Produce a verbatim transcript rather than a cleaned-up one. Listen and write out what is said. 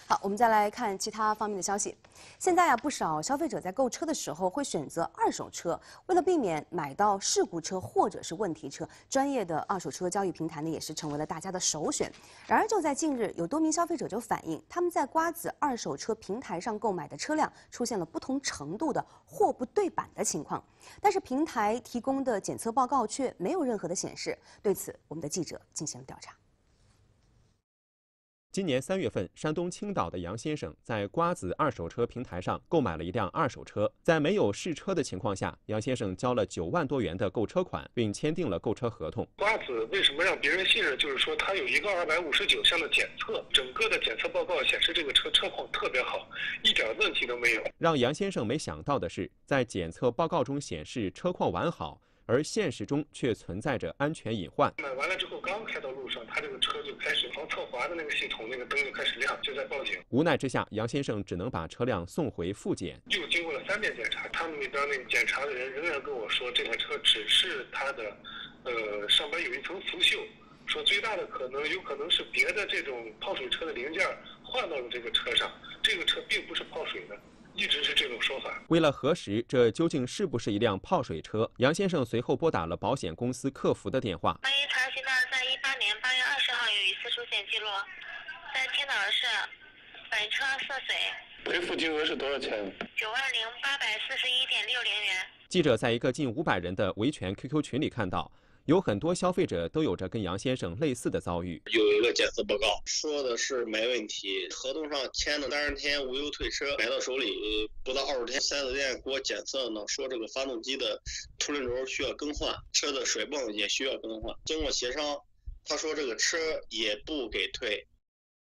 好，我们再来看其他方面的消息。现在啊，不少消费者在购车的时候会选择二手车，为了避免买到事故车或者是问题车，专业的二手车交易平台呢也是成为了大家的首选。然而，就在近日，有多名消费者就反映，他们在瓜子二手车平台上购买的车辆出现了不同程度的货不对版的情况，但是平台提供的检测报告却没有任何的显示。对此，我们的记者进行了调查。 今年三月份，山东青岛的杨先生在瓜子二手车平台上购买了一辆二手车，在没有试车的情况下，杨先生交了九万多元的购车款，并签订了购车合同。 瓜子为什么让别人信任？就是说它有一个二百五十九项的检测，整个的检测报告显示这个车车况特别好，一点问题都没有。 让杨先生没想到的是，在检测报告中显示车况完好。 而现实中却存在着安全隐患。 买完了之后，刚开到路上，他这个车就开始防侧滑的那个系统，那个灯就开始亮，就在报警。 无奈之下，杨先生只能把车辆送回复检。 又经过了三遍检查，他们那边那个检查的人仍然跟我说，这台车只是它的，呃，上边有一层腐锈，说最大的可能有可能是别的这种泡水车的零件换到了这个车上，这个车并不是泡水的。 一直是这种说法。 为了核实这究竟是不是一辆泡水车，杨先生随后拨打了保险公司客服的电话。 关于查询到在一八年八月二十号有一次出险记录，在青岛市本车涉水， 赔付金额是多少钱？ 九万零八百四十一点六零元。 记者在一个近五百人的维权 Q Q 群里看到。 有很多消费者都有着跟杨先生类似的遭遇。 有一个检测报告说的是没问题，合同上签的三十天无忧退车，买到手里不到二十天，四 S 店给我检测呢，说这个发动机的凸轮轴需要更换，车的水泵也需要更换。经过协商，他说这个车也不给退，